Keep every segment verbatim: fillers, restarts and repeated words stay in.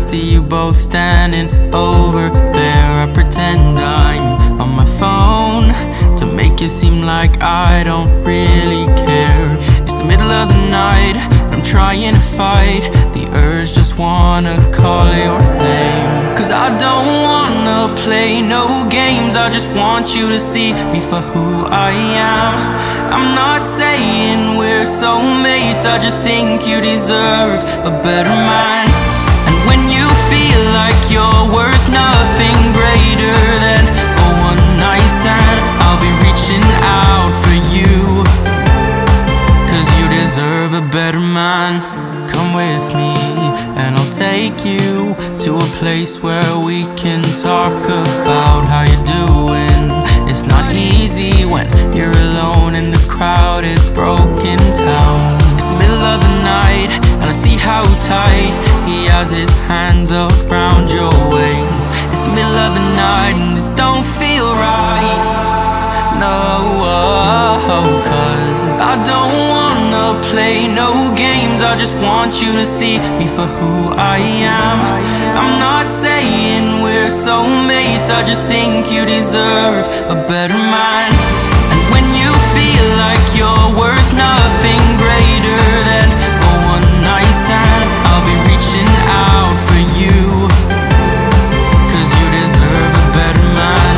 see you both standing over there. I pretend I'm on my phone to make it seem like I don't really care. It's the middle of the night, I'm trying to fight the urge, just wanna call your name. Cause I don't wanna play no games, I just want you to see me for who I am. I'm not saying we're soulmates, I just think you deserve a better man. And when you feel like you're worth nothing greater than a one night stand, I'll be reaching out for you, cause you deserve a better man. Come with me and I'll take you to a place where we can talk about how you're doing. It's not easy when you're alone in this crowded, broken town. It's the middle of the night and I see how tight he has his hands around your waist. It's the middle of the night and this don't feel right. No, cause I don't wanna play no games, I just want you to see me for who I am. I'm not saying we're soulmates, I just think you deserve a better man. And when you feel like you're worth nothing greater than a one night stand, I'll be reaching out for you, cause you deserve a better man.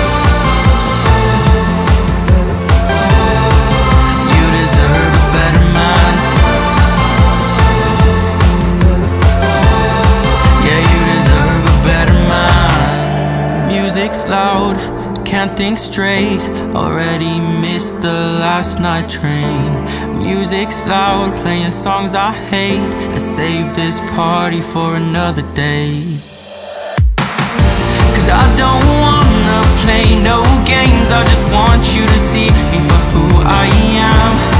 Music's loud, can't think straight, already missed the last night train. Music's loud, playing songs I hate, let's save this party for another day. Cause I don't wanna play no games, I just want you to see me for who I am.